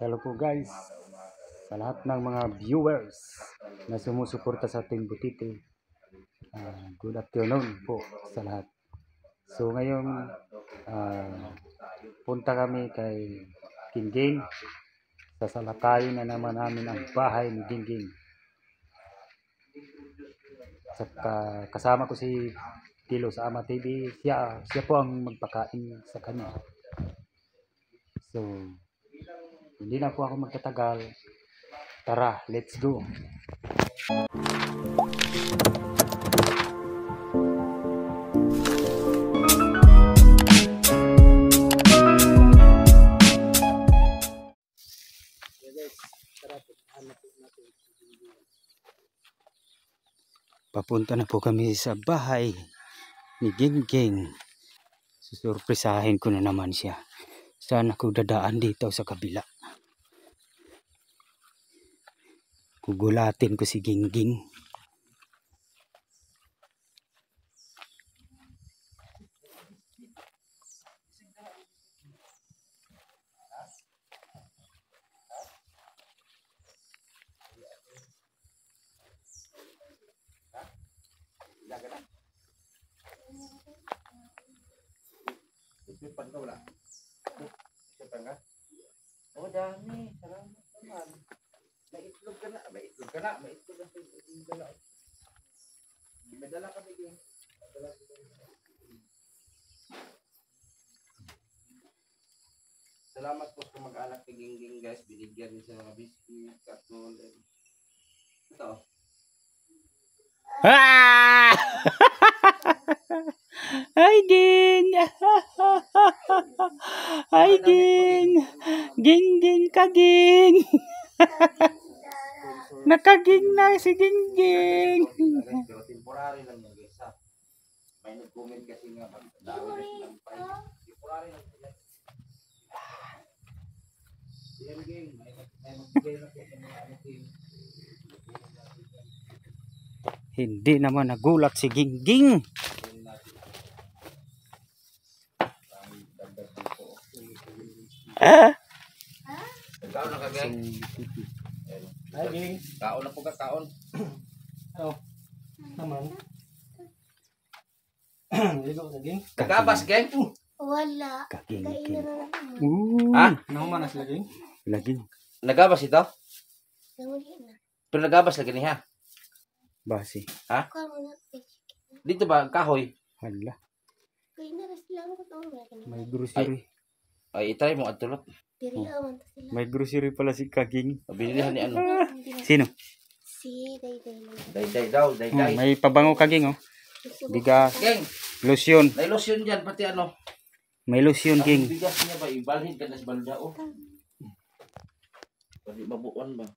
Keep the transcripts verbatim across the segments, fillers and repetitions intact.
Hello po guys, sa lahat ng mga viewers na sumusuporta sa ating Butiti. Uh, good afternoon po sa lahat. So ngayon, uh, punta kami kay Gingging. Sasalakayin na naman namin ang bahay ni Gingging. At uh, kasama ko si Tilo sa Ama T V. Siya, siya po ang magpakain sa kanya. So, hindi na po ako magtatagal. Tara, let's go. Papunta na po kami sa bahay ni Gingging. Susurpresahin ko na naman siya. Sana ko dadaan dito sa kabila. Gugulatin ko si Gingging. Oh, dami. Salamat naman. May itlog ka na. May itlog ka na. May itlog ka na. May dala kami din. Salamat po sa mag-anak ni Gingging guys. Binigyan niya sa mga biscuit, katol. Ito. Ah! Ay, Ging! Ay, Ging! Gingging ka, Ging! Nakaging na si Gingging! Pero temporary lang yan guys ha. May nag-comment kasi nga magdami na silang pay. Temporary lang yan. Yan Ging. May magbigay na po sa mga ano Ging. Hindi naman nagulat si Gingging. Ah? Kaon na ka, Ging. Ay, Ging. Kaon na po ka, kaon. Oh, naman. Ligo ka, Ging. Nagkabas, Ging? Wala. Kagingging. Kailan na naman. Uh, Ha? Nahuman na sila, Ging. Lagi. Nagkabas ito? Nahuli na. Pero nagkabas lagi niya. Basi. Kaya mo na. Dito ba, kahoy? Hala. Kaya na rin sila ako ito. May grocery. Ay, itry mo at tulot. Diri aman to sila. May grocery pala si Kaging. Bilihan ni ano. Sino? Si Dayday lang. Dayday daw, Oh, dayday. may pabango Kaging, oh. Bigas. Ging, Lotion. may lotion dyan, pati ano. May lotion, Ang King. bigas niya ba, ibalhin ka na sa balda, oh. Pwede mabuon ba?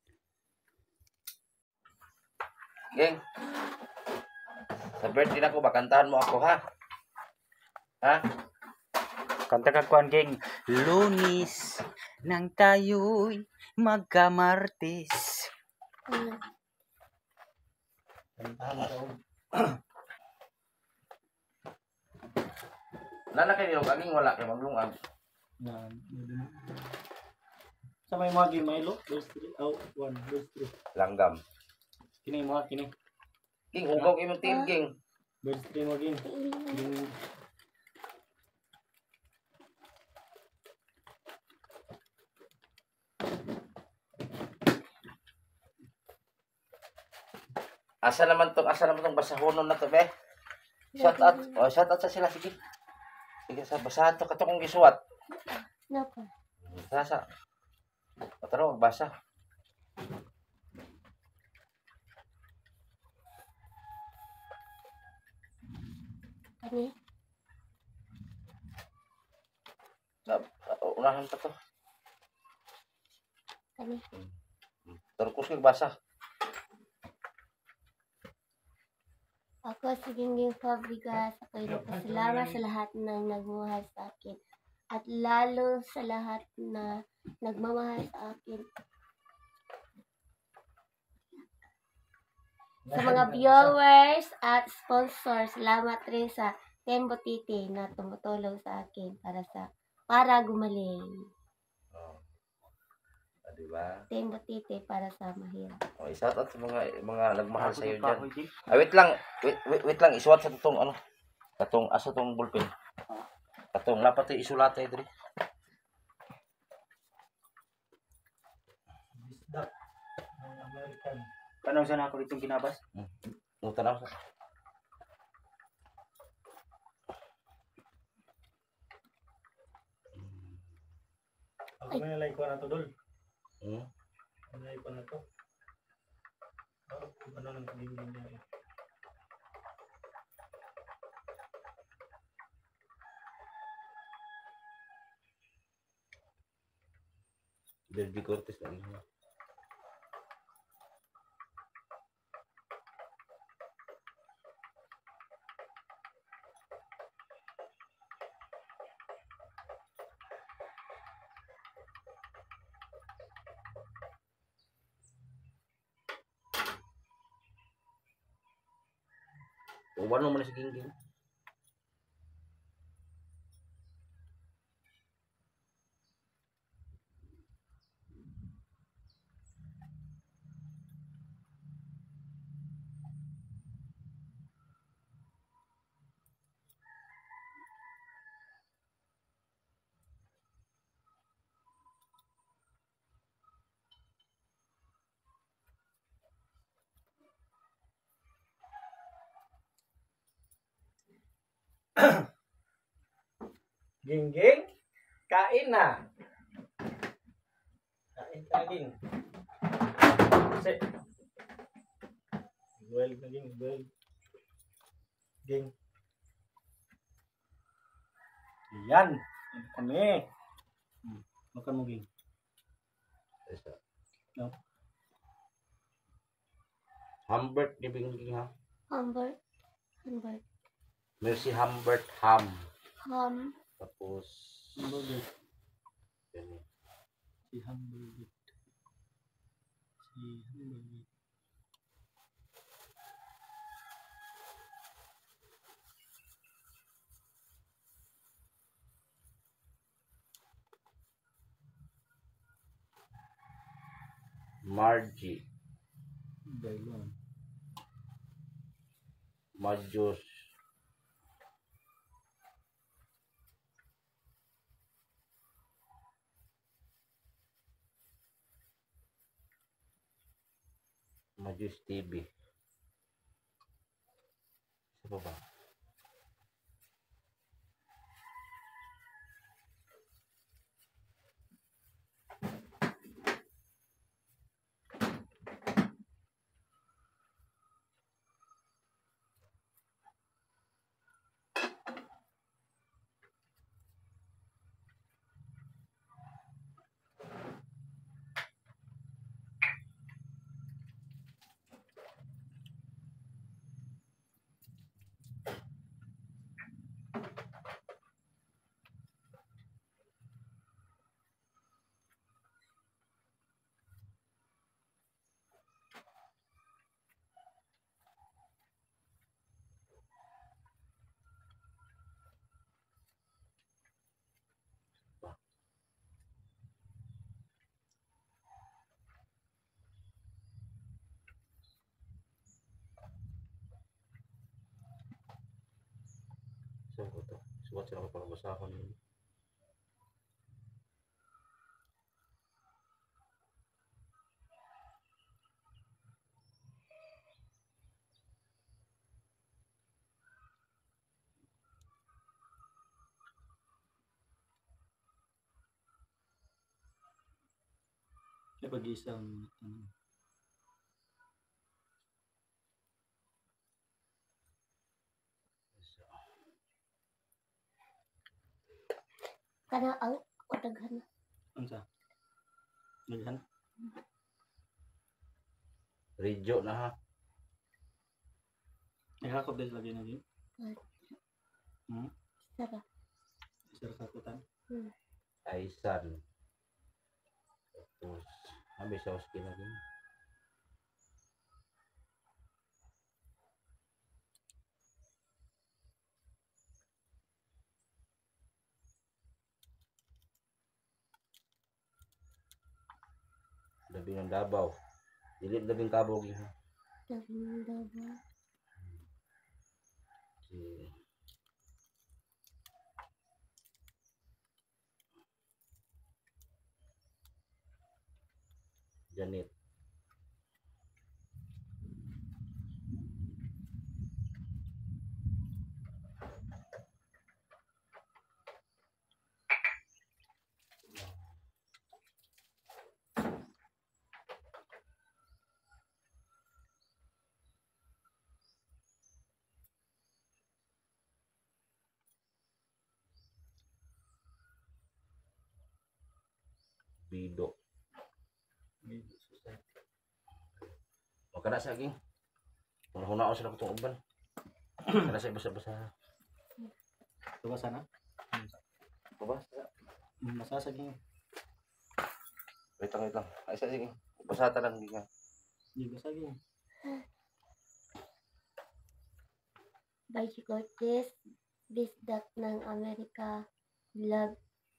Ging, sa birthday na ko, bakantahan mo ako, ha? Ha? Kanta ka kuan, King. Lunis nang tayo'y magkamartes. Ano? Kantahan mo. Nana kayo, kaging wala kayo maglungag. Na, sa may mga game, Milo. Those three. Oh, one, those three. Langgam. Kini mga kini. Ging, hugaw kayo mong team, Ging. Those three mga game. Ging. Asa naman tong asa naman tong basahonon na to, be? Shout out. Oh, shout out sa sila, sige. Sige, sa basahan to kato kong gisuwat. Napa? Sasa. Pataro, magbasa. Kani? Sa, uh, unahan pa to. Kani? Terus kayo basa. Ako si Gingging Fabregas. Ako'y nagpasalamat sa lahat ng nagmamahal sa akin. At lalo sa lahat na nagmamahal sa akin. Sa mga viewers at sponsors, salamat rin sa Team Butiti na tumutulong sa akin para sa para gumaling. di ba? Team Butite para sa mahirap. O, shout out sa mga mga nagmahal sa iyo Kahoy, diyan. Jing. Ah, wait lang, wait, wait, wait lang, isuwat sa tong ano. Katong asa tong ballpen. Katong lapat ay isulat ay diri. Bisdak. Ang American. Paano sa ako ditong kinabas? Mo tanaw sa. Ako na like ko na to dol. Hmm. Ano like ko na to? Oh, ano nang pagiging niya? Derby Cortez na niya. Uban mo man si Gingging. Gingging, kain na. Kain ka, Ging. Kasi, well, Ging, well. Ging. Yan. Yan kami. Hmm. Makan mo, Ging. Isa. No. Humbert ni Gingging ha. Humbert. Humbert. Mercy Humbert Ham. Hum. Tapos Hamburger. yan. Si Hamburger. Si Hamburger. Margie. Dailon. Majos. Majus T V. Siapa ba? Siapa ko to? Suwat sila ko pang basahon yun. Kaya pag-isang ano, Kana ang kodaghan. ano sa? Naghan? Regyo na ha. Naghakot din lagi na din. Hmm? Sarap. Isa kakutan. Hmm. Aisan. Tapos habis sa oski lagi. Labi ng Davao. Dili labing kabog yun. Labing Davao. Si Janet. Bido. Makana sa aking. Huna-huna ako sila kutong uban. Kada sa basa-basa. Ito ba sana? Basa. Masasaging. Wait lang, wait lang. Ay, sa sige. Basata lang di ka. Hindi basaging. By Cortez, bisdak ng Amerika, Vlog,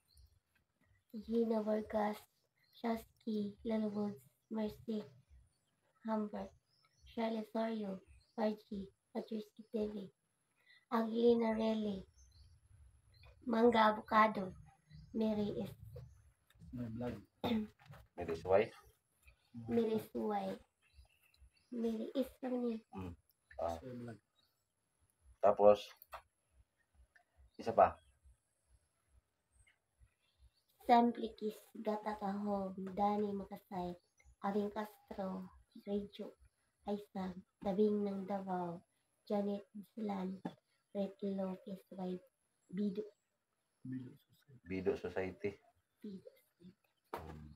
Gina Vargas, Shasky, Lalabos, Mercy, Humbert, Shirley Sorio, Margie, Patricia T V, Angelina Relly, Mangga Avocado, Mary is May vlog. May this wife. Mary Suway, Mary is kami. Ah, May vlog. tapos isa pa. Samplikis, Gata Kahog, Dani Makasay, Aring Castro, Radio, Aisang, Tabing ng Davao, Janet Bislan, Red Lopez, by Bido, Bilo. Bido Society. Bido. Hmm.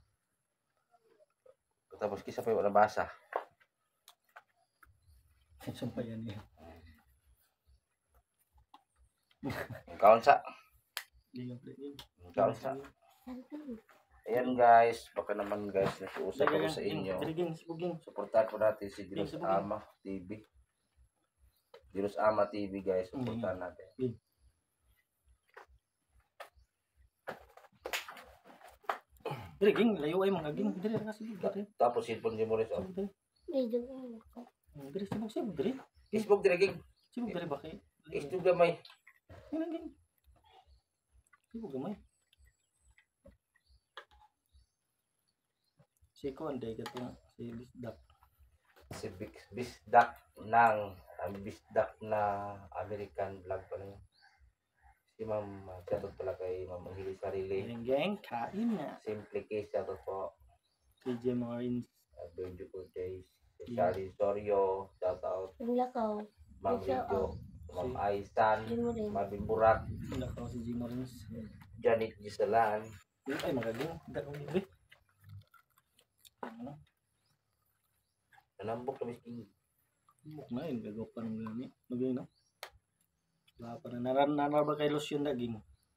Tapos kisa pa yung nabasa. Sumpah yan eh. Ang kaunsa. Hindi yung play yun. Ang kaunsa. Santo, Ayan guys, baka naman guys, nakiusap ako sa inyo. Dirigin, sibugin. Suportahan po natin si Dilos Sige, Ama T V. Dilos Ama T V guys, suportahan natin. Sige. Dirigin, layo ay mga ging. Diri, kasi diri. Tapos cellphone si Morris. Oh. Diri, medyo ano ko. diri, sibug, sibug, diri. Facebook diriging. Sibug, diri ba kay? Facebook gamay. Yan ang ging. Sibug gamay. Si Konde, katong si Bisdak. Si Bix- Bisdak ng ang Bisdak na American vlog pala yun. Si Ma'am, shoutout pala kay Ma'am Angelis Sarili. Gang, gang, kain na. Simple case, shoutout po. K J Marines. Uh, Benjo Cortez. Si Shari Sorio, shoutout. Ang lakaw, Ma'am Siya, Rijo. oh. Ma'am Aisan. yun mo rin. Marvin Burak. Sila ko si J Marines. Janet Gisalan. Yun ay magaging. Dak ko libre. Ano? Nanambok na misking. Buk na yun. Gagaw pa ng gani. Magaging no? Wala pa na. Naran naran ba kay Lucian daging?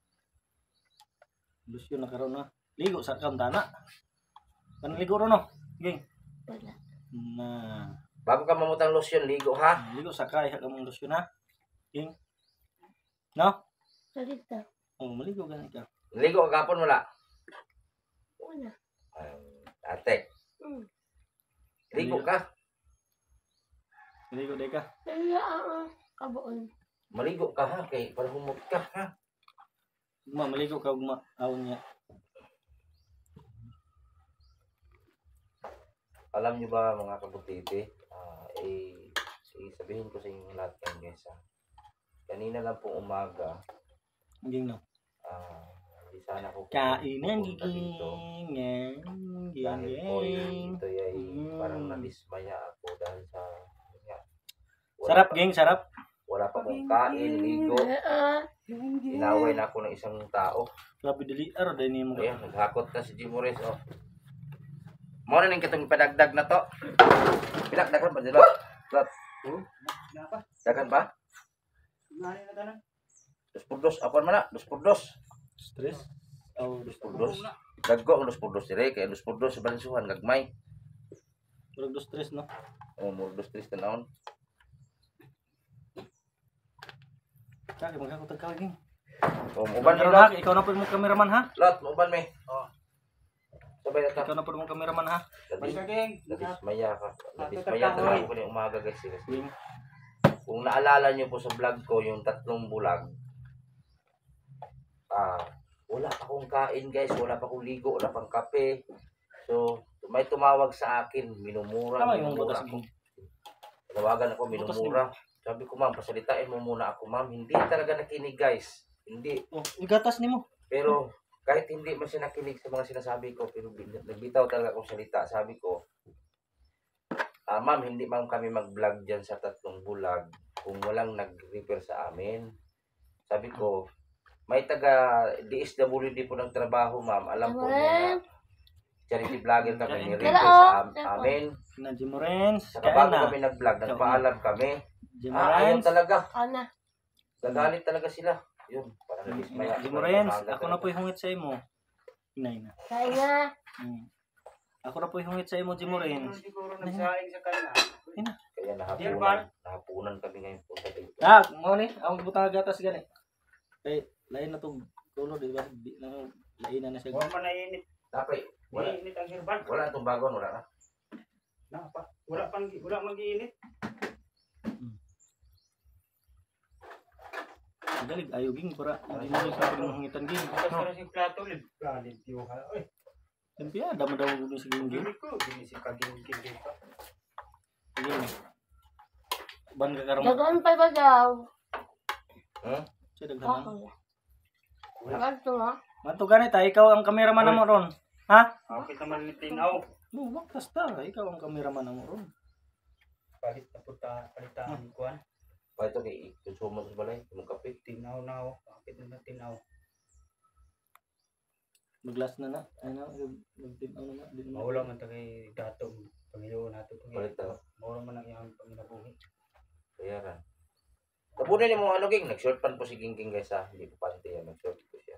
Lucian na karon na. Ligo sa kantana. Panligo ro no? Ging. Wala. Na. Bago ka mamutang lotion, ligo ha. Ligo sa kay ha kamong Lucian ha. Ging. No? Salita, Oh, maligo gani ka. Ligo ka kapon wala. wala. Um, ate, Hmm. ligo ka. Maligo day ka. Kaya ang kabuon. Maligo ka ha, kay para humot ka ha. Ugma maligo ka ugma. Awon niya. Alam niyo ba mga kabutiti, ah eh, eh, sabihin ko sa inyo lahat kayo guys ha. Kanina lang pong umaga, Ging no. ah, hindi sana ko Kainan pupunta dito. gigingan. Dahil po eh, Ging. ito ay Mm. parang nadismaya ako dahil sa yun nga, wala Sarap pa- ging, sarap. Wala pa akong kain, ligo. Ah, Inaway na ako ng isang tao. Grabe dili aro dai ni mo. Ayan, naghakot na si Jim Morris, oh. Mo na ning kitong padagdag na to. Pinagdagan ba dilo? Lot. Napa? Dagan ba? Nani na tanan? Dos por dos, ako man na, dos por dos. Stress. Oh, Dos por dos. Daggo ang dos por dos dire kay dos por dos sa balansuhan gagmay. Purag do stress no. Oh, mo dos tres tanawon. Kaya magkakot tag kaging. Oh, uban Pero ni Lot. na ikaw na pud mo cameraman ha. Lot, uban me. Oh. Sabi sabay na ta. Ikaw na po mong cameraman ha. Labis, Geng. labis maya ka. Labis Ato maya tatahoy. talaga ko yung umaga guys. Kasi Ging. kung naalala nyo po sa vlog ko, yung tatlong bulag, ah, wala pa akong kain guys, wala pa akong ligo, wala pang kape. So, may tumawag sa akin, minumura, Tama yung minumura butas ako. mo. Tawagan ako, Butas minumura. Sabi ko, ma'am, pasalitain mo muna ako, ma'am. Hindi talaga nakinig guys. Hindi. Oh, igatas nimo. Pero, kahit hindi man siya nakinig sa mga sinasabi ko, pero bin- nagbitaw talaga akong salita. Sabi ko, ah, ma'am, hindi ma'am kami mag-vlog dyan sa tatlong bulag kung walang nag-refer sa amin. Sabi ko, may taga D S W D po ng trabaho, ma'am. Alam po niya na charity vlogger kami, may refer sa am- amin. Na Jimorens. Saka Kaya bago na. kami nag-vlog, nagpaalam kami. Ah, ayaw Jimorens. talaga. Ana. Gagalit talaga sila. Yun, parang nabismaya. Jimorens. Ako na po hungit sa imo. Inay na. Kaya nga. Hmm. Ako na po hungit sa imo, Jimorens. Siguro nagsaing sa kanya. Kaya Dear nahapunan, Val. nahapunan kami ngayon po sa dito. Ah, mo ni, ang butang gatas gani. Kay lain na tong tulo di ba? Di na lain na na siya. Huwag man na init. Tapay, wala, Init ang herbal. wala itong bagon, wala na. Na, pa. Wala pang wala mag-iinit. Galig ayo ging para hindi mo sa pinangitan ging. Tapos No. na si plato lid. Galit yung ha. Oy, Tempiya damo daw gusto sa ging ging. gini ko. Gini si kaging-gini pa. Ging. Ban ka karon. Dagan pa ba daw? Hmm? Sa daghan. Ako. Ganto ha? Mato gani ta ikaw ang cameraman mo ron. Ha? Kapit naman ni Tinaw. No, maktas ta. Ikaw ang cameraman mo ron. Palit na puta. Palitaan Hmm. kuan. Pa ito kay konsumo sa balay, yung kape. Tinaw na ako. Kapit na na Tinaw. Maglas na na. Ay na, nagtinaw na na. Di na. Maula man tagay datong. Panginoon nato. Palit na. Maula man ang iyang panginabuhi. Bayaran. Tapunin niyo mo ano, Ging. Nag-short pan po si Ging Ging guys ha. Hindi po pante yan. Nag-short po siya.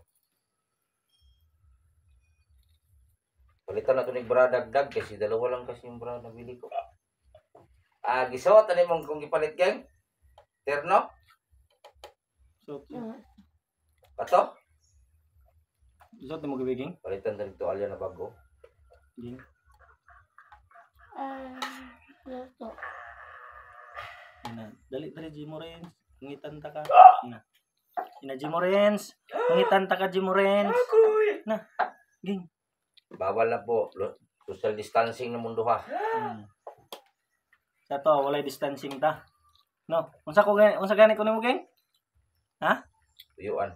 Palitan na ito ni bra dagdag kasi dalawa lang kasi yung bra na bili ko. Ah, gisot. Ano yung kung ipalit, Ging? Terno? So, Ato? isot mo gabi ging. Palitan na dito alya na bago. Ging. Ah, luto. Ina, dali dali Jimorens. Ngitan ta ka. Ina. Ina Jimorens. Ngitan ta ka Jimorens. Na. Ging. Bawal na po. Lo- Social distancing na mundo ha. Hmm. Sa to walay distancing ta. No, unsa ko gani, unsa gani ko nimo ging? Ha? Tuyuan.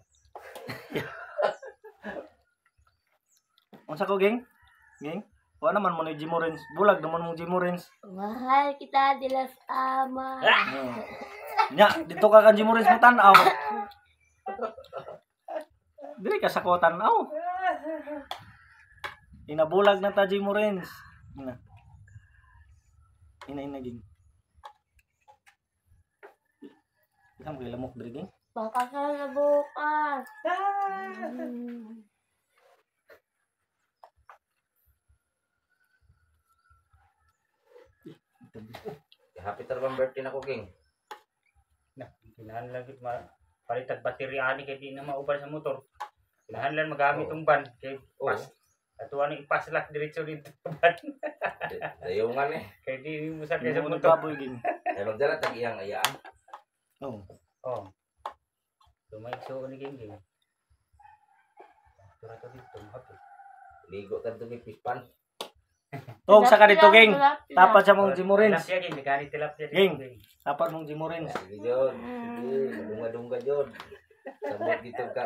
Unsa ko ging? Ging. Wa naman mo ni Jimorens. Bulag naman mo Jimorens. Mahal kita dilas ama. No. Nya, dito ka kan Jimorens mo tan-aw. Dili ka sa ko tan-aw. Inabulag na ta Jimorens. Ina. Ina ina ging. Isang kay lamok diri ging. Baka ka na bukas. Hmm. Happy talagang birthday na ko, Ging. Na, kinahanglan gid ma palitan baterya ani kay di na maubal sa motor. Kinahanglan magamit Oo. ang ban kay Oo. pas. Ato ani ipaslat diretso dito sa ban. Dayungan eh. Kay di mo sa sa Mo motor. baboy ging. Ay magdala tag iyang ayaan. Oh. Oh. Tumay so ni ging ging. Tura to dito happy. Ligo ka dito pispan. Tog sa ka dito ging. Tapat sa mong Jimorens. Tilapia ging gani tilapia Ging. ging. Tapat mong Jimorens. Sige, Jod. Sige, madunga-dunga, Jod. Sabot dito ka.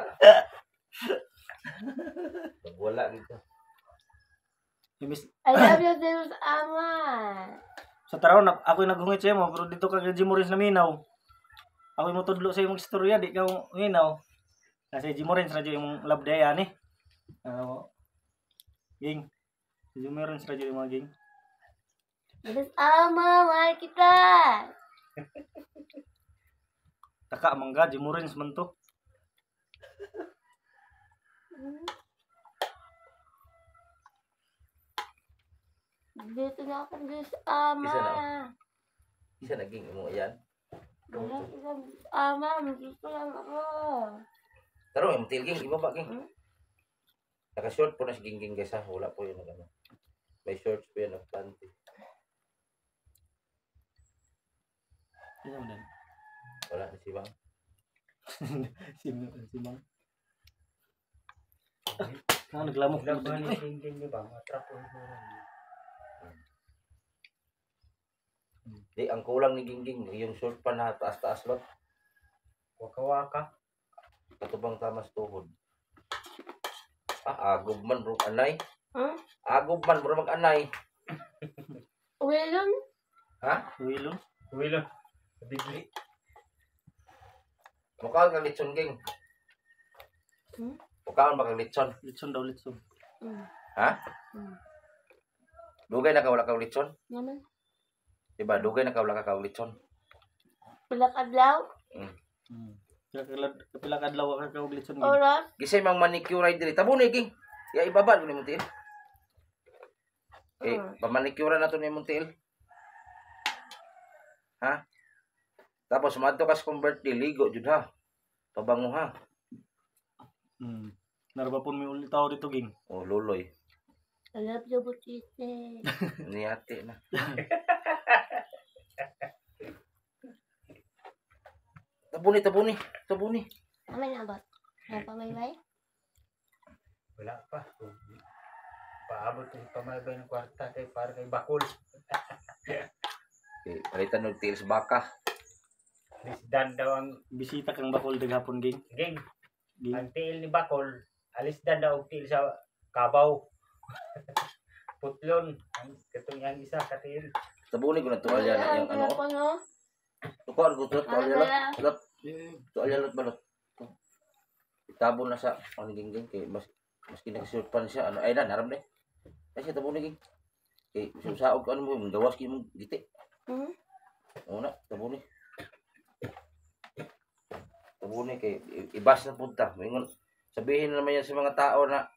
Wala dito. Imbis I love you dilas ama. sa taraw na ako naghungit sa imo pero dito ka kay Jimorens na minaw. Ako mo tudlo sa imong istorya di ka minaw. Kasi Jimorens ra jud imong love day ani. Ah. Ging. Jimorens ra jud imong ging. Dilas ama, mahal kita. Taka mangga Jimorens man to. Dito na ako dilas ama. Isa na. Isa naging mo yan. Dilas ama, gusto lang ako. Taro, yung tilging, ibaba, Ging. Naka-short po na si Gingging guys ha. Wala po yun. Ano. May shorts po yan. Panty. Ano mo din? Wala na si Bang. Si si Mang. Ah, naglamok. Laban ni Gingging di ba? Matrapo mo. Di, ang kulang ni Gingging, yung short pa na taas-taas lot. Waka-waka. Katubang tamas tuhod. Ah, agob man bro anay. Ha? Agob man bro mag-anay. Wilon? Ha? Wilon. Wilon. Bigli. Mukha kang litson, Ging. Hmm? Mukha kang litson. Litson daw, litson. Hmm. Ha? Hmm. Dugay na ka wala kang litson? Naman. Diba? Dugay na ka wala kang litson. Pila kadlaw? Mm. Hmm. Kapila kapila kadlaw ka kag litson. Oras? Gisay mang manicure ay diri. Tabo ni, Ging. Ya ibaba ko ni Muntil. Eh, Hmm. pamanicure na to ni Muntil. Ha? Tapos madto kas kong birthday, ligo jud ha. Pabango ha. Hmm. Narabapon mi ulit tao dito, Ging. Oh, luloy. I love you, Butite. Niyate na. Tabuni, tabuni, tabuni. Aman na ba? Napamaybay? Wala pa. Paabot yung pamaybay ng kwarta kay para kay bakul. Okay, palitan ng tiil sa baka. Alisdan daw ang Bisita kang bakol daghapon, Ging. Ging. Ging. Ang tiil ni bakol, alisdan daw ang tiil sa kabaw. Putlon. Ang katong yang isa katil. Tabuni ko na tuwalya na yung ano. Ano? No? Tukar ko to, tuwalya Ano lot. Lot. Tuwalya lot balot. Itabon na sa ano gingging kay mas maski nag-short pa na siya ano ay na naram de. Kasi tabuni ging. Kay susaog ko ano mo gawas ki mo giti. Hmm? Una, tabuni. Tabuni kay i- ibas na punta. Mingon sabihin na naman yan sa mga tao na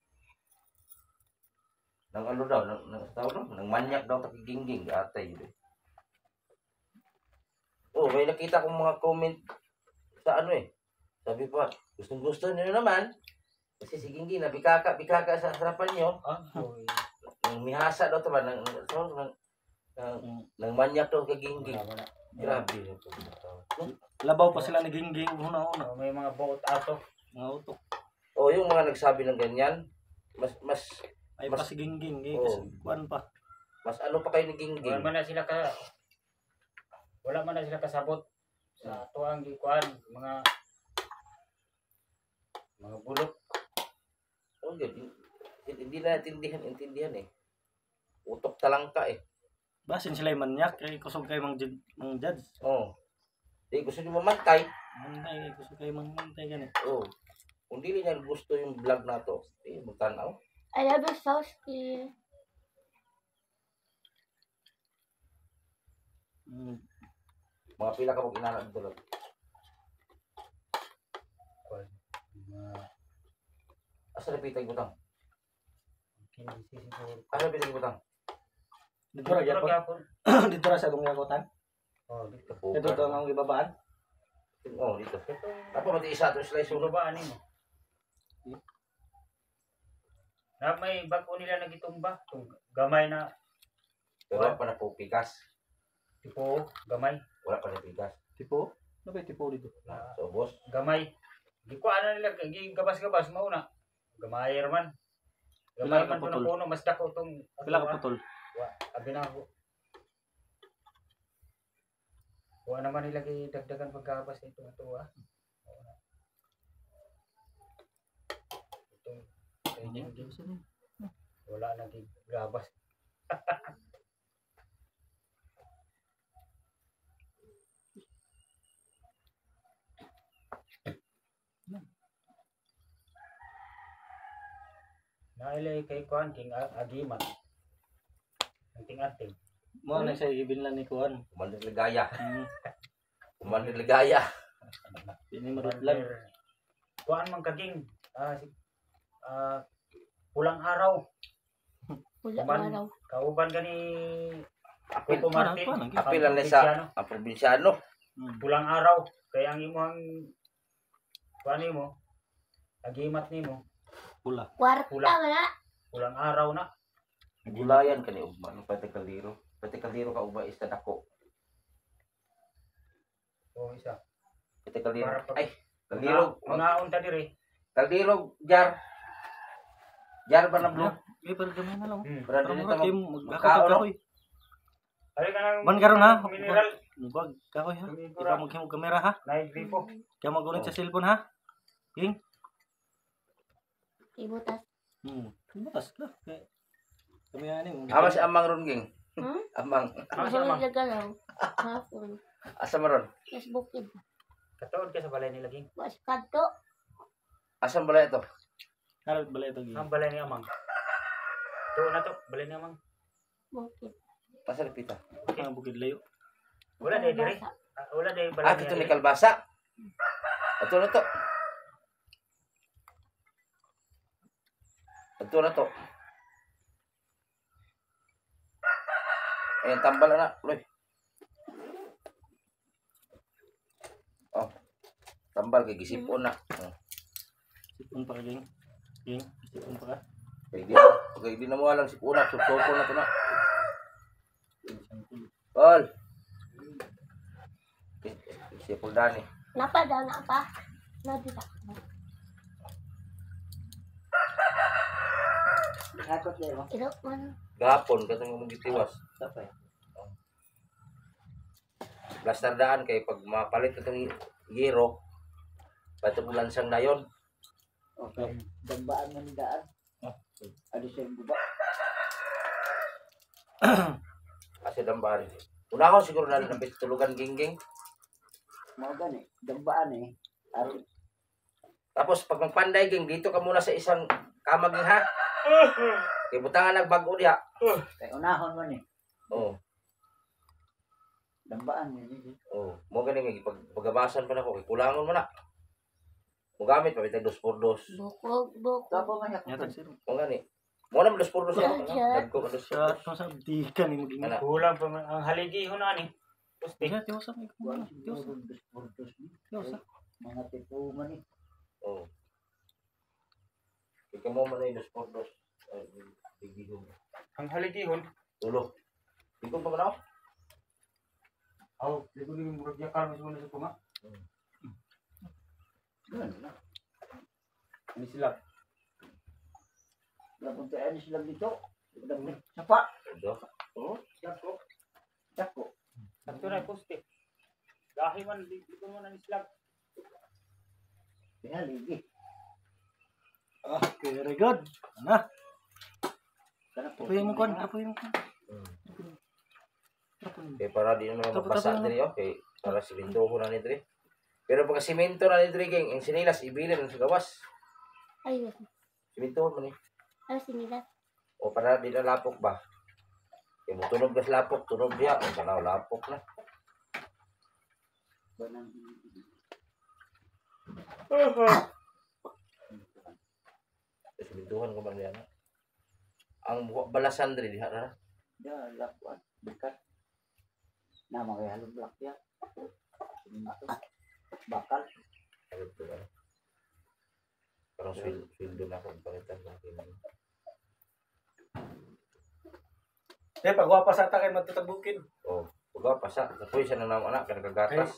nang ano daw, nang, nang tao daw, nang manyak daw takigingging, atay yun. Oh, may nakita kong mga comment sa ano eh. Sabi pa, gustong gusto niyo naman. Kasi si Gingging, na bikaka, bikaka sa harapan niyo. Ah, boy. Nang mihasa daw ito ba, nang, nang, nang, nang, nang manyak daw kay Gingging. Wala, wala. Grabe yun po. Hmm? Labaw pa sila ni Gingging una-una. Oh, may mga buot ato. Mga utok. Oh, yung mga nagsabi ng ganyan, mas, mas, Ay Mas- pa si Gingging, eh, Oo. kasi kuan pa. mas ano pa kayo ni Wala Gingging? man na sila ka wala man na sila kasabot sa tuang gikuan mga mga bulok. Oh, hindi, hindi na natindihan, intindihan eh. Utok talangka eh. Basin sila yung manyak, kay kusog kay mang jud mang judge. Oh. Eh, gusto niyo mamantay. Mantay, kusog kay mang mantay gani. Oh. Kung di niya gusto yung vlog na to, eh, magtanaw. I love you, Sowski. Mm. Mga pila ka pag inanak dito lang. Kuan. Mga Asa na pitay butang? kinisi siguro. Asa na pitay butang? Dito ra gyapon. gyapon. Dito ra sa dong yakotan. Oh, dito. Ito to ang ibabaan. Oh, dito. Ito. Tapos mati isa to slice Sulo ulo. ba ani mo? Na may bako nila nagitumba, tung gamay na Pero wala pa na po pikas. tipo gamay. Wala pa na pikas. Tipo? Ano ba yung tipo dito? So, boss. Gamay. Di ko ana nila gi gabas-gabas mao na. Gamay man. Pila Gamay ka man to putol? na puno mas dako tong Pila ka putol? Wa, abi na ako. Wa naman nila kay dagdagan pagkabas nito na to ah. Ito, kay Gingging, wala na kay gabas. Nailay kay Kuan King A- Agiman. Anting-anting. Mo na sa ibinlan ni kuan. Kumandir ligaya. Hmm. Kumandir ligaya. Ini marutlan. Kuan man kaging ah si ah pulang araw. Wala Kuman, nga raw. kauban gani Apil, Coco Martin. kuan, kuan, apil lang sa ang probinsyano. Hmm. Pulang araw kaya ang imong kuan nimo agimat nimo Pula. Kwarta Pula. wala. Ulang araw na. Gulayan ka ni ugma ng pati kaldero. Pati kaldero ka ugma is dako. O isa. Pati kaldero. Para pag- Ay, kaldero. Mga unta diri. Kaldero jar. Jar ba na blue? Eh, para gamay na lang. Hmm. Para Para dili mura ta kayo mag- mag- magkaon, ako no? kahoy. Ari ka nang Man karon ha. mineral. Mubag kahoy ha. Tumigura. Ikaw maghimog kamera ha. Naigripo. Kaya magunit sa cellphone ha. King. Ibutas. Hmm. Butas na. Kaya- Kami ani. Ama si amang ron ging. Hmm? Amang. Ano siya, Mahulog ma'am? na galaw. Hapon. Asa maron? Yes, bukid. Katuod ka sa balay ni Laging. Mas kadto. Asa bala ito? Harap balay ito. Ang balay ni Amang. Tuo na to. Balay ni Amang. Bukid. Asa pita? Ang bukid layo. Wala day diri. Basa. Ah, Wala day balay Ah, ni ito ni Laging. kalbasa. Ito na to. Ito na to. Ayan, tambal na. Uloy. Oh. Tambal kay gisipon na. Oh. Sipon pa ka, King. King. Sipon pa ka. Kay di, kay di na mo alam si Puna, susoko na to na. Tol. Si Puldani. Napa daw na pa. Nadita. Hakot layo. Iro man. Gapon katong mong gitiwas. Tapay. Blastardaan kay pag mapalit itong giro, patubulan siyang dayon. Okay. Dambaan man daan. Adi sa buba. Kasi dambahan. Una ko siguro na napit tulugan gingging. Mao gani. Dambaan eh. Aron Tapos pag magpanday ging, dito ka muna sa isang kamag ging ha. Kay butangan nagbago diha. kay unahon man eh. Oo. Dambaan ni. Oh, mo gani nga pag pagabasan pa nako kay kulangon mo na. Mo gamit pa bitag dos por dos. Bukog. Bukog. Kapo man yak. Nyata sir. Mo gani. Mo na dos por dos ako. Yeah. Dagko ka dos por Sa dos. sa sabdikan ni maging. Ana. Kulang pa man ang haligi ho na ni. Pusti. Tiyo tiyo sa may Kuan kumana. Tiyo sa. siguro dos por dos ni. Tiyo sa. Mga tipo man eh. Oh. Ikaw mo man ay dos por dos. Ay, bigihon. Ang haligihon. Tulo. Ikaw pa man ako? Aw, di ko ni murag yakar mas muna sa tunga. Gan na. Ani sila. Labon tayo ni sila dito. Dami. Sapa. Tulo. Oh, dako. Dako. Sakto na pusti. Gahi man di di ko man ni sila. Pinaligi. Okay, very good. Ana. Kana po. Apoy mo kon, apoy mo kon. Hmm. Apoy mo. Kaya para di naman Tapos, magbasa tapos, diri okay. Para simento ko na ni diri. Pero pag simento na ni diri gang, ang sinilas ibilin sa gawas. Ayun. Simento mo ni. Ano sinilas? O para di na lapok ba? Kaya mo tunog na sa lapok, tunog diya. O tanaw, lapok na. Banang. Simintuhan ko man yan. Ang buka balasan diri diha na. Ya lakuan. Dekat. Nama kay halong blak ya. Siminto. Bakal. Ayun to. ano. Parang swil, swildo na akong palitan sa akin. Eh, pagwapa sa ata kay matutagbukin. O, pagka pasa. Kapoy siya na naman anak, kaya nagagatas.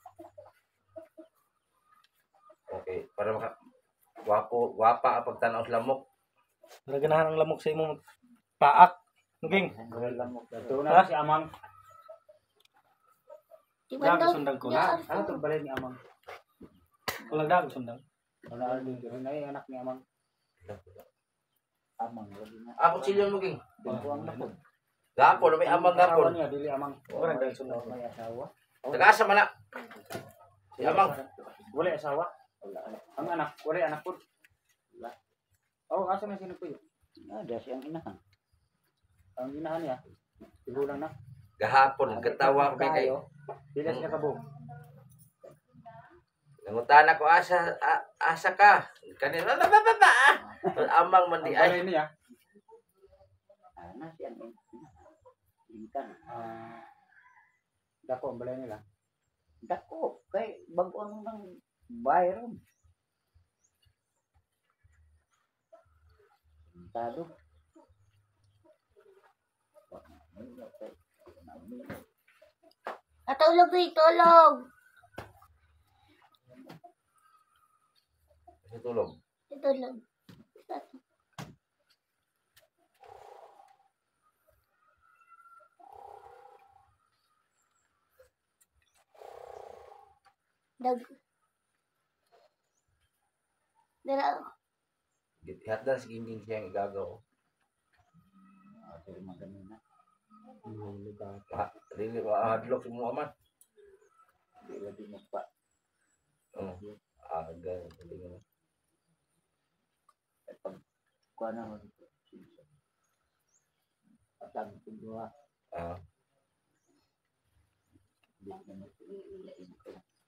Okay, para maka... Wapo, wapa ang pagtanaw sa lamok. Para ganahan ang lamok sa imong paak. Nging. Wala mo. Tuo na si Amang. Iban Dami daw. sundang ko. Ya, Ano to balay ni Amang? Walang dami sundang. Wala din diri na ay anak ni Amang. Amang lagi na. Ako silyon mo ging. Buang na po. Gapon, may amang gapon. Asawa niya dili Amang. Walang dami sundang. May asawa. Tagaasa man na. Si amang. Wala asawa. Wala. Ang anak, wala anak po. Wala. Oh, asa na sino po yun? Ada siyang inahan. Ang inahan niya. Tigulang na. Gahapon, gatawa ko kay kayo. Pila siya kabo. Nangutan ako asa, a- asa ka. Kanina, ba ba ba ba? Amang man Ang di ay. balay niya. Ana siyang inahan. Inkan. Ah, dako ang balay nila. Dako. Kay bago ang nang bayron. Tado. Katulog eh, tulog. Kasi tulog. Tulog. Dag. Dara. Hatdan si Gingging siya ang igagaw. Ate maganin na. Ha, dili mahadlok si mo aman. Di ba di mo pa. Oh. Ah, ganun. Ganun. At pag kuha na mo dito. At ang tinggawa. Ah, Di na mo ilain ko.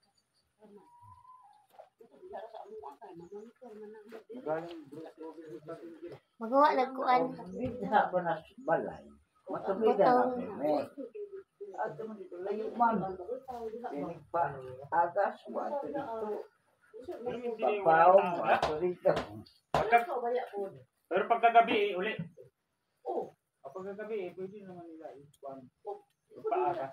Magawa lang kuan. Bidha ba na balay? Matubida na me. Ato mo dito layo man. Dinig pa. Agas mo ato dito. Papaw mo ato dito. Pagka, pero pagkagabi eh, uli. Oo. Oh. Pagkagabi eh, pwede naman nila ikuan. Paaga.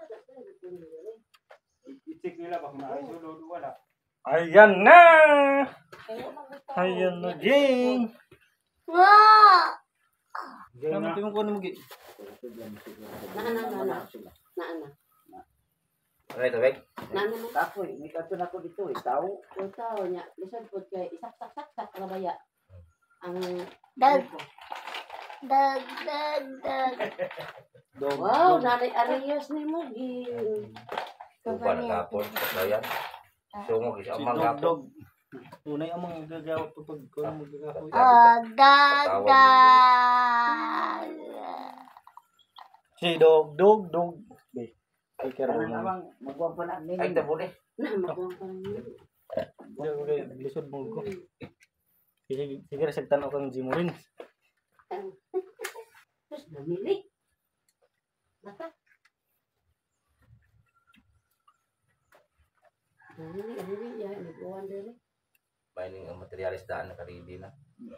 I-check nila baka maayos o lodo wala. Ayan na! Ayan na, Jing! Nga! Diyan Naman na. tingin ko na mag- Na na na na. Naana. ano ito, Bek? Naana mo. Ako eh, may kato na ko dito eh. Tao. Yung tao niya, lisod po kay isak-sak-sak-sak na baya. Ang Dag. Dag, dag, dag. Dog, wow, dog. nanay Arias ni mo gi. Tuba na kapon. Pagkayan. Sungog isa Si ang mga Dog Dog. Unay ang mga gagawat to pag kung ano magagawa. Ah, dag, dag. Si Dog Dog Dog. Be. Ay Ano karon na. namang magwang pa na Ay, nini. tabo ni. Na magwang pa rin. Okay, lisod mo ko. Sige, sige sa tanaw kang Jimurin. Terus namili. Bata. Namili, namili ya, nagbuwan dere. Mining ang materialis daan na karidi na.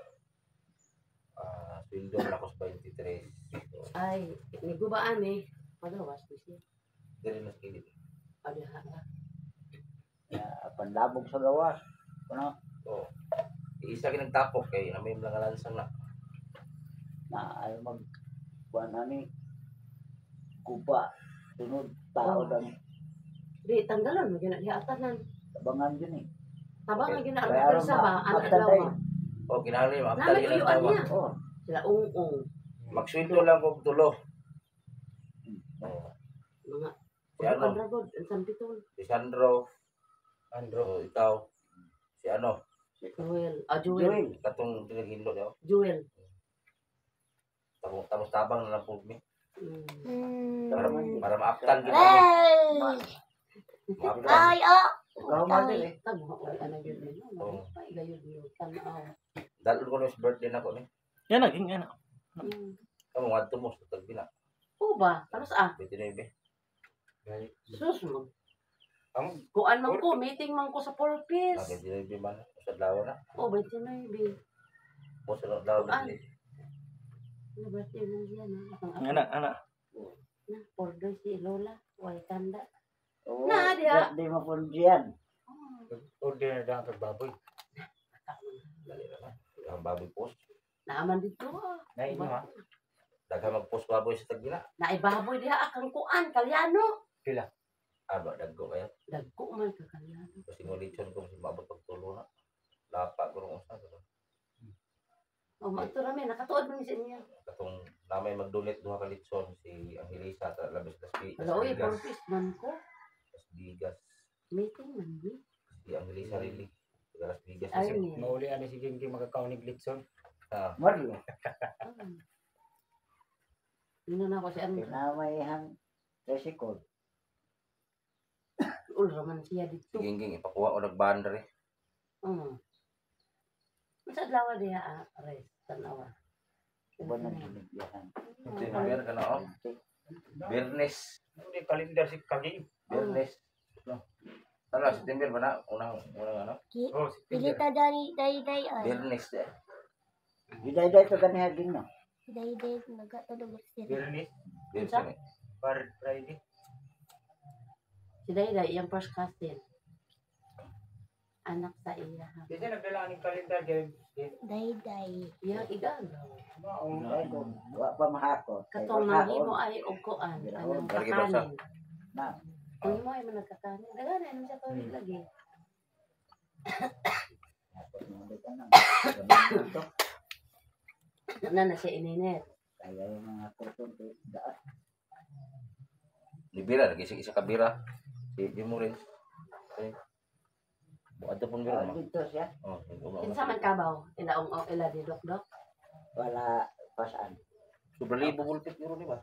Ah, sweldo na ako sa twenty-three. So, Ay, nagubaan eh. Pagawas ko siya. dili na skilid. Ada ha. Panlabog sa gawas. Ano? So, isa ka nagtapok kay na may mga lansang na. Na ay mag kuha na ni. Kuba. Sunod tao Oh. lang. Di tanggalan mo gina diha atanan. Tabangan dyan eh. Tabang nga gina Kaya ang sa ba ma- anak after daw. day. O, kinahanglan mo. After Namin yun uyuan ang tawa. niya. Oh. Sila ung-ung. Magsweldo lang kong tulo. Oh, Mga si ano? Ano ragod, ang sampitol. Si Sandro. Andro. Ikaw. Si ano? Joel. Ah, Joel. Joel. Katong tinaghilo niyo. Joel. Tapos tapos tabang na lang po mi. Hmm. Hmm. Para, para maaptan kita. Ay! Maaptan. Ay, oh! Ikaw man din eh. Tamo ako ay ana gyud ni. Oo. Ay gayud ni tanaw. Dalon ko na sa birthday na ko ni. Yan naging ano. Hmm. Kamu ngadto mo sa tagbina. O ba? Ano sa? twenty-nine. Sus mo. Ang Kuan man ko, meeting man ko sa four Ah, piece. twenty-nine man. Sa lawa na. O, twenty-nine bi. Mo sa lawa Ah. na. Ano ba siya man diyan na? Ang Ana ana. na order si Lola, way tanda. Oo. Na, diha. Di mo po diyan. order na daw kag baboy. Dali na na. Ang baboy post. Naaman dito ah. Na inyo ha. Daghang mag-post baboy sa tagbina. Naibaboy diha akang kuan, kalyano. Ah, ba dagko kayo. Dagko man ka kalyano. Kasi mo lechon ko si mabot pagtulo na. Lapa ko nung usa. O, mato rami, nakatuod man sa niya. Katong namay mag-donate duha ka lechon si Angelisa sa labis tas bi. Wala, oy, four piece man ko. Tas bigas. Meeting man ni. Si Angelisa really. Sa Las Vegas. Ay, kasi- niya. Mauli ani si Gingging magkakaunig litson. Ah, Marlo. Yun na ako si ano. Pinamayhang resikod. Ulra man siya si dito. Gingging ipakuha ko nag-banda rin. Hmm. Sa lawa diha ah, res, tanawa. Iba na binigyan. Tinapir ka na oh. Birnes. Hindi kalendar si Kagi. Birnes. No. Ano, September ba na? Unang, unang ano? Oh, si Pilita dari, dari, dari, ay. Birnes eh. Hiday-hiday to kaniya gino. Day-day, nagatulog sila. Bernis. Yun Sa? siya eh. Par Friday. Si Dayday, yung first cousin. Anak sa iya. Kasi nagdala ng kalendar kay Day-day. Yung igang. Maong Ay, kung wa pa mahakot. Ay, Katong wala nang imo on. ay ugkuan. Anong Lagi ba sa- kakanin. Na, Kung imo ay managkakanin. Dagana, ano siya kawin lagi. ako nung ka na. Ganun to. Ano na siya ininit. Kaya yung mga kurtong to, daan. Di bira, lagi isa isa ka bira. Si Jim rin. Eh. Buat pun bira Ah, mah. dito siya. Oh, ito Kinsa man kabaw. Ilaong o ila di dok-dok. Wala pasaan. Sobrang libo bulpit euro di ba?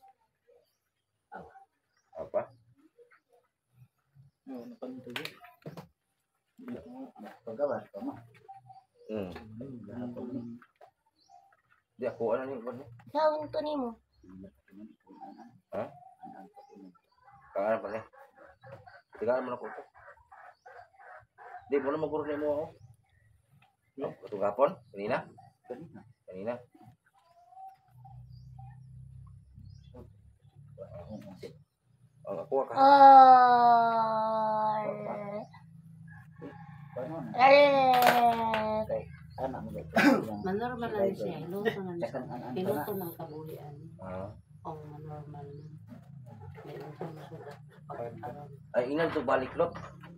Apa? Oh, napagtuloy. Pagawas ka mo. Hmm. Gahapon ni. Di ako ano ni ba? Saan to ni mo? Ha? Kangalan pa ni. Tigaan mo na ko to. Di mo na maguro ni mo ako. No, katong gapon, kanina, Kanina. kanina. Oh, ako ka. Ah. Paano na? Eh. Kay anak mo dito. Manormal na siya. Iluto na siya. Second anak na. Piluto ng kabuhian. Ah. O manormal na. May uso na sugat. Pagkaroon. Ay, inan to balik lot.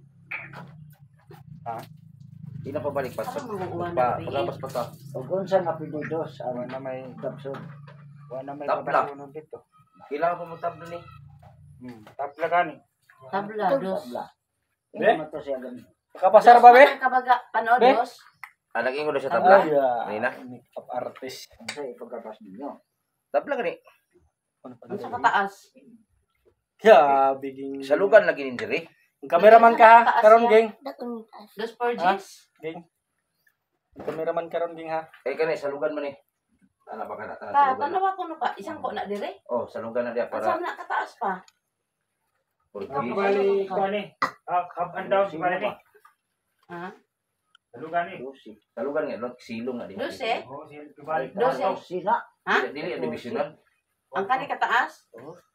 Ha? Di na pa balik pa. Parang maguguan Pa, na, pagkapas pa ta. Ug unsa nga pedidos Wa ang na may kapsod. wa na may Tabla. kabasunod dito. Kailangan pa mo tablo ni. Hmm. Tapla gani. Tabla, dos. Tabla. Be? Ino man to siya ganun. Kapasar ba be? Dos man kabaga, panood, Be? dos. Ah, nag-ingo na siya Ay, tabla. ah, Kanina. makeup artist. Unsa ipagkapas ninyo? Tabla gani. Ano sa kataas? Ya, biging Sa lugan lagi ni diri. Ang cameraman ka ha, Taas karon yan. geng. Dakon taas. Dos per Ha? Gs. Geng. Ang cameraman karon geng ha. Eh kani sa lugan man ni. Ana ba kana Pa, sa lugan. tanawa ko no pa. Isang ko na dire. Oh, sa lugan na dia Para para na kataas pa. Portuguese. Bali ko ani. Ah, up and down Sino bali ni. ba? Ha? Salugan ni. Dosi. Sa lugan nga lot silong nga di. Dos eh. Oh, si balik. Dos eh. Sina. Ha? Dili ang divisional. Ang kani kataas?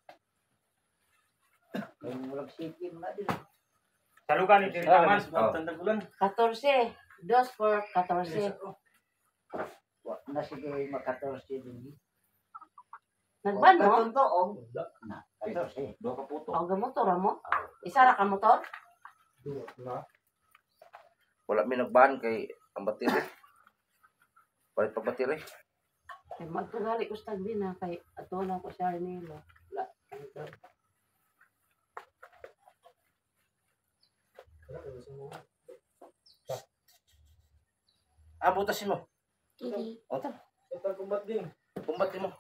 Kaya walang sikim na din. Salugan ni diri Ah, taman. mas matanda bulan. fourteen. Dos por fourteen. Wa na siguro makatorsi din. Nagban mo? Katuntoo. Na, katorsi. Dua ka puto. O gamotor mo? Isa ra ka motor? Wala mi nagban kay ang battery. Palit pa battery. Kay magtugali ko sa tagbina kay ato na ko sa nilo. La. Ah, butasin mo. Dili. O ta. Total kumbat geng. Pumbatin mo.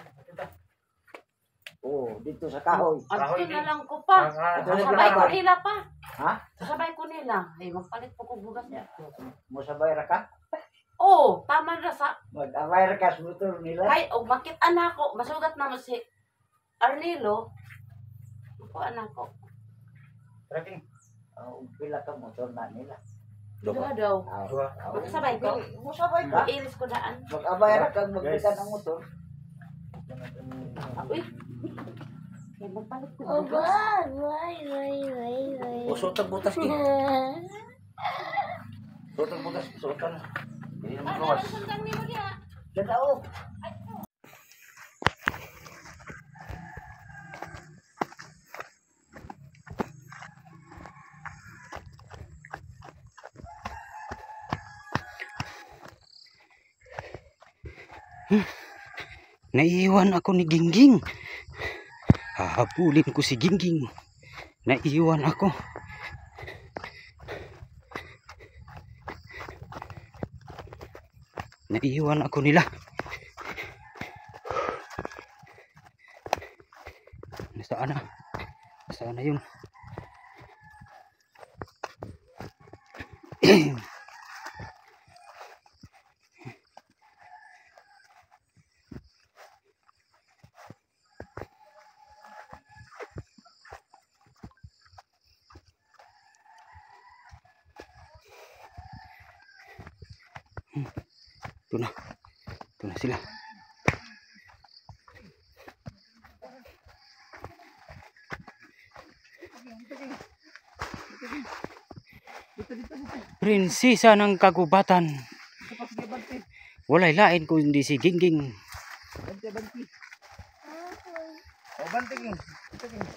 Oh, dito sa kahoy. Ato na lang ko pa. Ito na Sabay ko ginawa. nila pa. Ha? Sabay ko nila. Ay, magpalit po ko bugas niya. Mo sabay ra ka? Oo, tama na sa... Mag-away ra ka sa motor nila. Kay, o bakit anak ko, masugat naman si Arnilo. Ako anak ko. Tracking. Oh, pila ka motor na nila. Dua Dua. daw. Ah, Dua. ah, Magsabay ko. Mo sabay ka? Iris ko daan. Mag-away ra ka magbitan Guys. ng motor. Uy. Kaya magpalit ko Oh, bugas. why, why, why, why, why. Usot ang butas ki. Usot ang butas, usotan. Hindi na magawas. Sa tao. Naiiwan ako ni Gingging. Hahabulin ko si Gingging. Naiiwan ako. Naiiwan ako nila. Nasaan na? Nasaan na yung ito na. sila. Prinsesa ng kagubatan. Walay lain kundi si Gingging. Banti, banti. Oh, banti, Ging. Ito, Ging.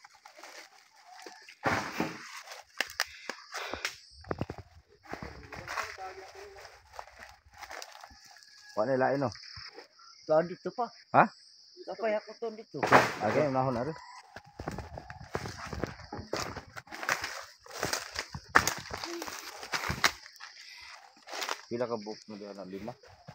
Wala na lain, no? Ito, dito pa. Ha? Kapay ako to dito. Okay, unahon na rin. Pila ka book na diyan, lima?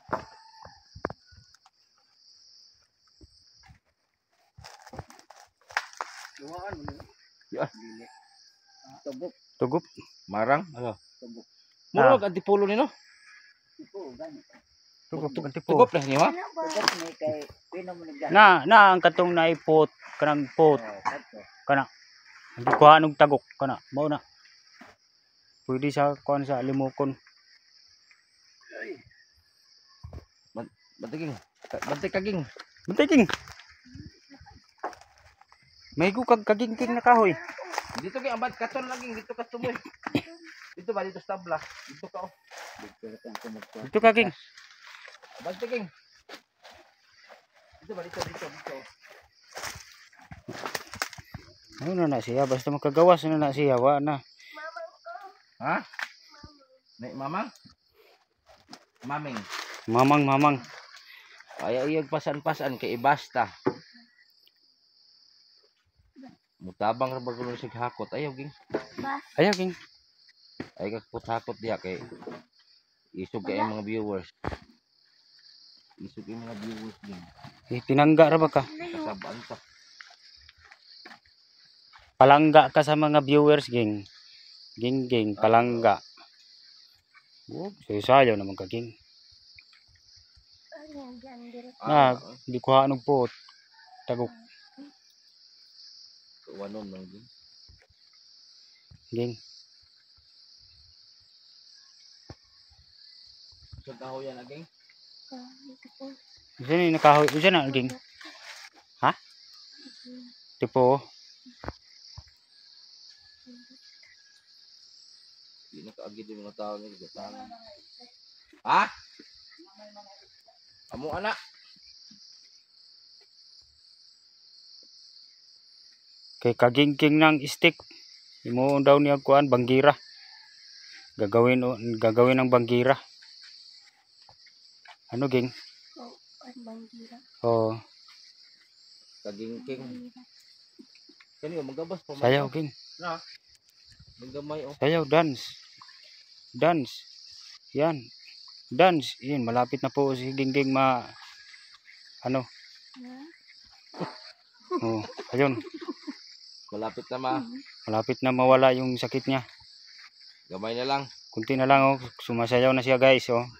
Ya. Tubok. Tugup. Marang. Ano? Ah. Murag antipulo ni no? Tugup tugup tipo. Tugup lah ni ha? Na na ang katong naipot kanang pot kana. Hindi ko anong tagok kana. Mao na. Pwede sa kon sa limukon. Bantiging. Bantik kaging. Bunting. May ko kag kaging-king na kahoy. Dito kay ambat katon laging dito ka tumoy. Dito ba dito sa tabla? Dito ka oh. Dito kaging. Bantiging. Dito ba dito dito dito. Ano na na siya basta makagawas na na siya wa na. Ha? Nek mamang? Maming. Mamang mamang. Ayaw iyag pasan-pasan kay ibasta. Mutabang ra bago sig hakot ayaw ging. Ayaw king. Ay kakot hakot diya kay isog kay mga viewers. Isog kay mga viewers ging. Eh, tinangga ra ba ka? Kasabaan ta. Palangga ka sa mga viewers ging. Ging ging palangga. Oh, sayo naman ka ging. Na, hindi ko hanog po. Tagok. Wanon nang ging. Ging. Sa kahoy yan aging. Diyan ni nakahoy. Diyan na ging. Ha? Tipo. Di na kaagid yung mga tao nila gatangan. Ha? Amo anak. Kay kaging-king ng stick. Imo daw niya kuan banggira. Gagawin o gagawin ng banggira. Ano ging? Oh, Kaging-king. Kani magabas pa man. sayaw ging. Na. Maggamay oh. Sayaw dance. Dance. Yan. Dance. Yan malapit na po si Gingging ma ano? Oh, ayun. Malapit na ma. Malapit na mawala yung sakit niya. Gamay na lang. Kunti na lang oh, sumasayaw na siya guys oh.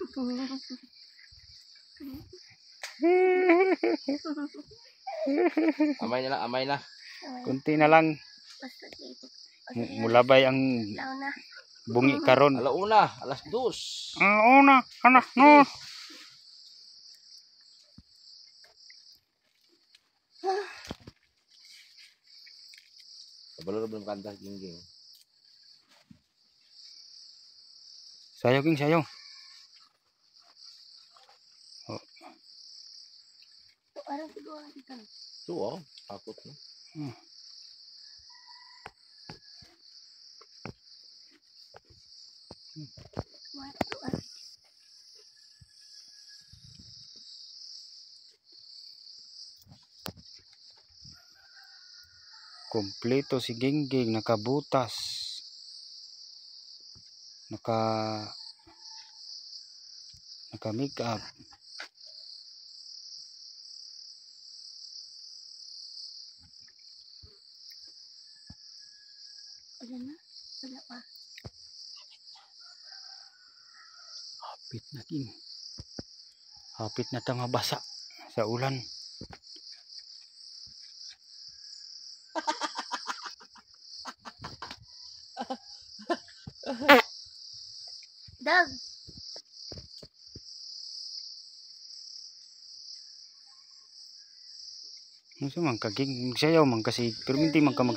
Amay na lang, amay na. Kunti na lang mu- mulabay ang bungi karon. Alauna, alas dos. Ang una, anak no. Kabalo belum kanta gingging. Sayaw king sayaw. Tuwa, takot na. Hmm. Kompleto si Gingging, nakabutas. Naka naka make up. Hapit na king. Hapit na ta mabasa sa ulan. Dag. Unsa man ka ging sayaw man kasi pero hindi man ka mag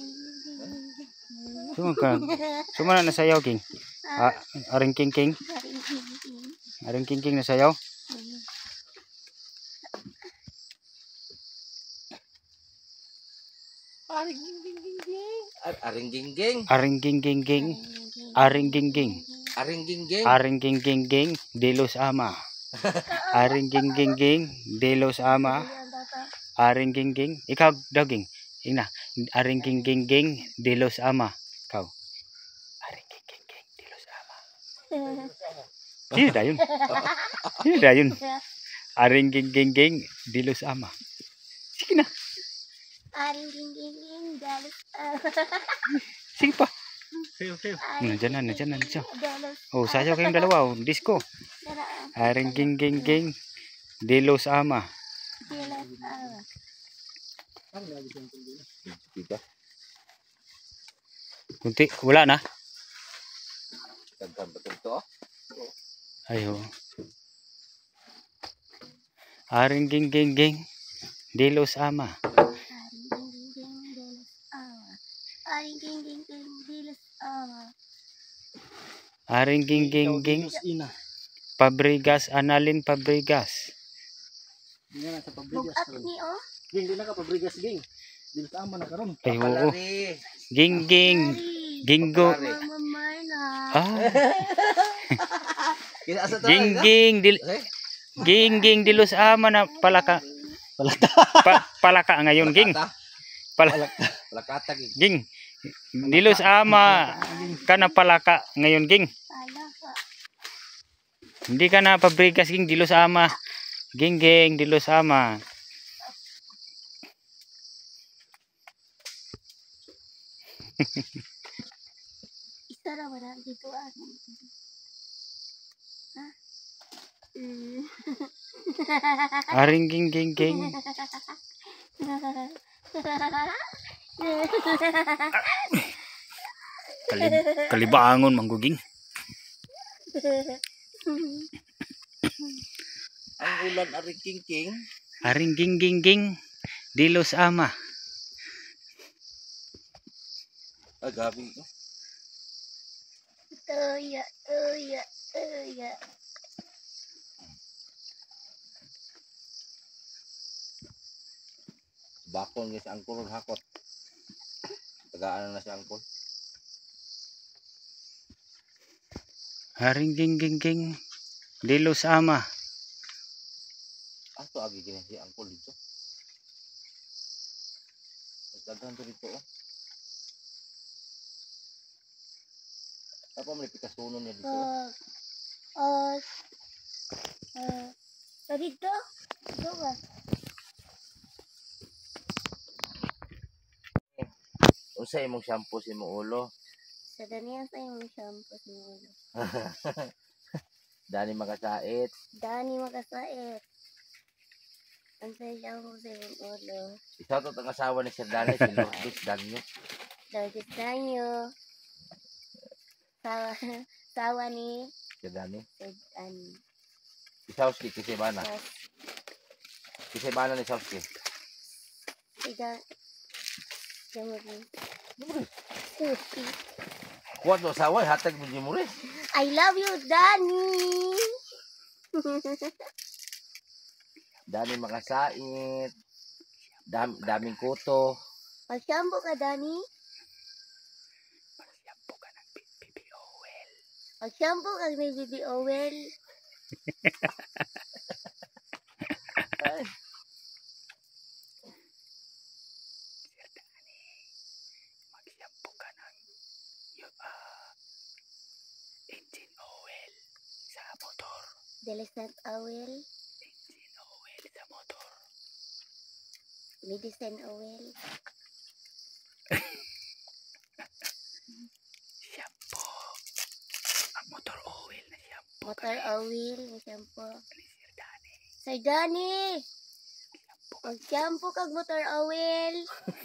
so man ka so man na sayaw king. Ah, aring king king. Aring king king na sayaw. Aring gingging. Aring gingging. Aring ging ging ging. Aring ging ging. Aring gingging. Aring ging ging ging. Delos ama. Aring ging ging ging. Delos ama. Aring ging ging. Ikaw daw ging. Ina. Aring ging ging ging. Delos ama. Ikaw. Aring ging ging ging. Delos ama. Sino da yun? Sino da yun? Aring ging ging ging. Delos ama. Sige na. Aring gingging dalos. Sige pa. Sayo, sayo. Nandiyan na. Nandiyan na. Nandiyan. Dalos. Oh, sayaw kayong dalawa. Oh. Disco. Aring ging ging ging. Delos ama. Dalos. Dito. Kunti. Wala na. Dagdag ba ito? Ayo. Aring ging ging ging. Delos ama. Aring gingging dalos. Aring ging ging ging. Ina. Pabrigas. Analin Pabrigas. Yan sa pabrigas. Bugat ni oh. Ging di na ka pabrigas ging. Dili ta amo na karon. Ay, oo. Palari. Ging ging. Ginggo. Mama Marna. Ah. Kinasa to. Ging ging. Dil ging ging. Delos ama na palaka. Palaka. Pa, palaka ngayon ging. Pala, Palakata ging. ging. Dilos ama ka na palaka ngayon ging. Palaka. Hindi ka na pabrigas ging. Dilos ama. Ging ging. Dilos ama. Isa ra wala dito ah. Ha? Mm. Aring ging ging ging. Kalib kalibangon mangguging. Ang ulan aring king-king. Aring ging ging ging. Dilos ama. Ah, gabi. Tuya, tuya, tuya. Bakon nga si angkol ron hakot. Tagaan na si angkol. Aring ging ging ging. Dilos ama. Ato agi gini si angkol dito. Daghan to dito oh. Apa may pikasunon niya dito? Pag, uh, uh, sa dito? Dito ba? Unsa imong shampoo si mo ulo? Sa daniya sa yung shampoo sa ulo. Dani makasait. Dani makasait. Ang sa shampoo sa yung ulo. Isa to ang asawa ni Sir Dani, si Lourdes Danyo. Lourdes Danyo. Sawa, sawa ni Sir Dani. Sedan. Isawski kasi bana. Yes. Kasi bana ni Isawski. Sedan. Jamuri. Sushi. Kuwat mo asawa, hatag mo Jimuris. I love you, Dani. Dani makasait. Dam, daming kuto. Mag-shampoo ka, Dani? Mag-shampoo ka, may baby oil. Engine oil sa motor. Delicent oil. Engine oil sa motor. Medicine oil. Shampoo. Ang motor oil na shampoo. Motor oil na shampoo. Ni Sir Dani. Sir Dani! Mag-shampoo kag motor oil.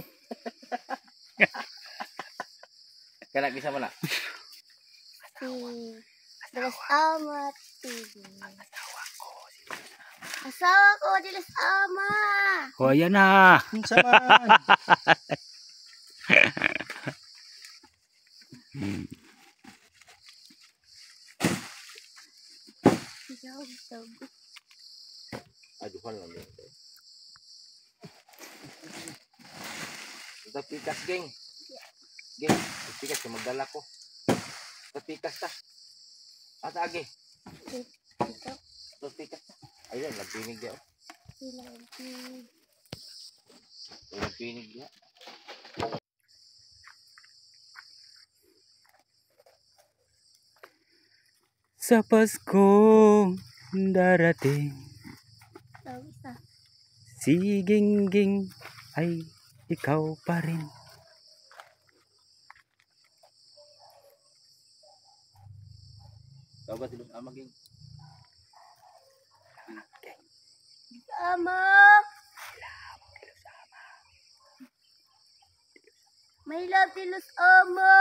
Kana gisa man na. Si Dras Amat T V. Asawa ko si Asawa ko, dilas ama. O, ayan na. Unsa man? Hmm. Ikaw, ikaw. Aduhan lang yun. Ito pikas, geng. Geng, pikas yung magdala ko. Ito pikas ta. Ata agi. Ito, Ito pikas ta. Ayun, nagpinig niya. silagi. Ayun, nagpinig niya. Sa Paskong darating, Ikaw, isa. si Gingging ay ikaw pa rin. Ikaw ba silus ama, geng? Ama. My love, dilas ama.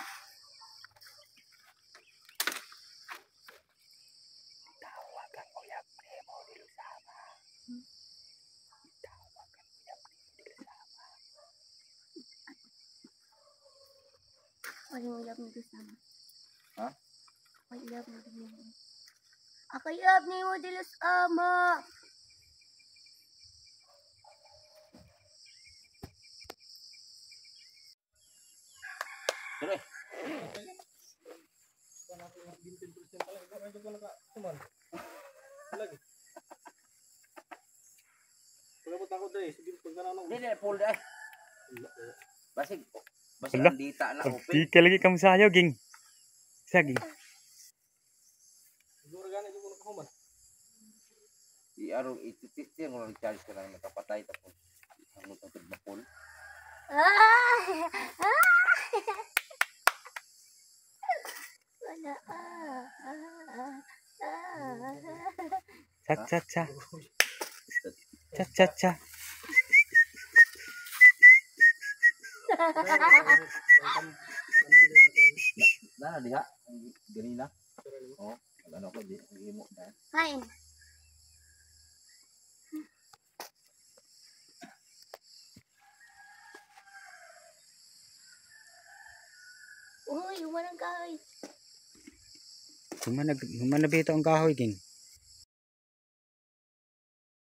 Ano yung love nito sama? Ha? Ako yung love nito sama. Ako yung love ni mo dilas ama. Tuloy. Pagabot ako dre, sige pag nanong. Hindi, hindi, pull dahil. Basig. Basig Ala. ang dita na open. Pagtika lagi kang sayo, Ging. Sa, Ging. Siguro gani jud ko nakahuman. I-araw, ititistir mo lang charge ka lang nakapatay tapos hangot ang tugma pull. Ah! Ah! Wala ah. Ah. Ah. Cha, cha, cha. Cha, cha, cha. Na, diha. Ganina. Oo. Ano ko, di. Hindi mo na. Kain. Uy, walang kahoy. Human na, human na bito ang kahoy, Ging.